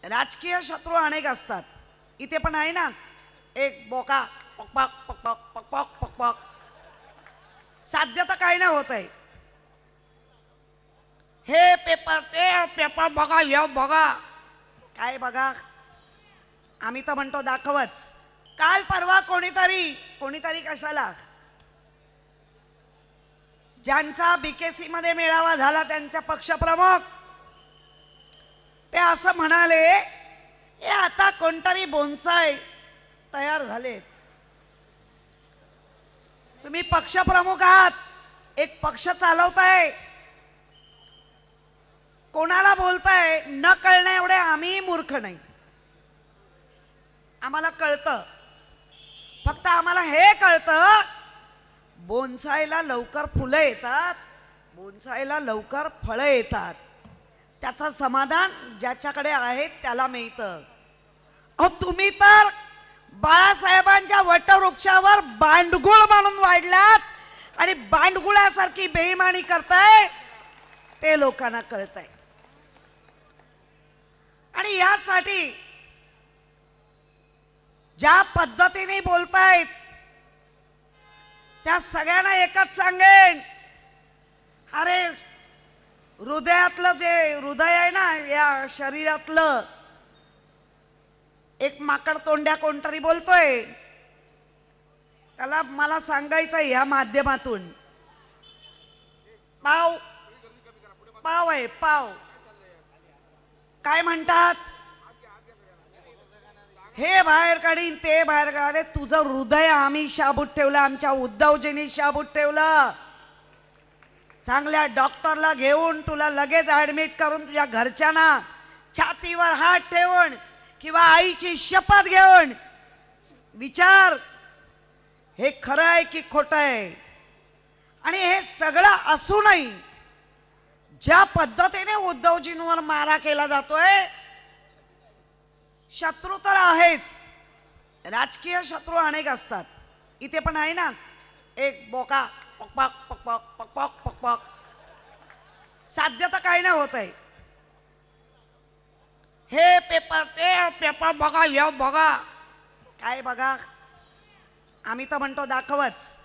राजकीय शत्रू अनेक असतात. इथे पण आहे ना एक बोका पकपक पकपक पकपक पकपक. साध्य तर काही नाही होत आहे. हे पेपर ते पेपर बघा या बघा. काय बघा, आम्ही तर म्हणतो दाखवच. काल परवा कोणीतरी कशाला, ज्यांचा बीकेसी मध्ये मेळावा झाला त्यांचे पक्षप्रमुख ते असं म्हणाले, हे आता कोणतरी बोन्साय तयार झाले. तुम्ही पक्षप्रमुख आहात, एक पक्ष चालवताय, कोणाला बोलताय न कळण्या एवढे आम्ही मूर्ख नाही. आम्हाला कळतं, फक्त आम्हाला हे कळतं बोन्सायला लवकर फुलं येतात, बोन्सायला लवकर फळं येतात. त्याचं समाधान ज्याच्याकडे आहे त्याला मिळतं. अहो तुम्ही तर बाळासाहेबांच्या वटवृक्षावर बांडगुळ म्हणून वाढलात आणि बांडगुळासारखी बेईमानी करताय ते लोकांना कळतंय. आणि यासाठी ज्या पद्धतीने बोलतायत त्या सगळ्यांना एकच सांगेन, अरे हृदयातलं जे हृदय आहे ना, या शरीरातलं एक माकड तोंड्या कोणतरी बोलतोय, त्याला मला सांगायचं या माध्यमातून, पाव पाव आहे पाव. काय म्हणतात, हे बाहेर काढीन ते बाहेर काढे. तुझं हृदय आम्ही शाबूत ठेवलं, आमच्या उद्धवजींनी शाबूत ठेवलं. चांगल्या डॉक्टरला घेऊन तुला लगेच ऍडमिट करून तुझ्या घरच्यांना छातीवर हात ठेवून किंवा आईची शपथ घेऊन विचार हे खरं आहे की खोटं आहे. आणि हे सगळं असूनही ज्या पद्धतीने उद्धवजींवर मारा केला जातोय, शत्रू तर आहेच, राजकीय शत्रू अनेक असतात. इथे पण आहे ना एक बोका पकपक पकपक पकपक पकपक. साध्य तर काही नाही होत आहे. हे पेपर ते पेपर बघा या बघा. काय बघा, आम्ही तर म्हणतो दाखवच.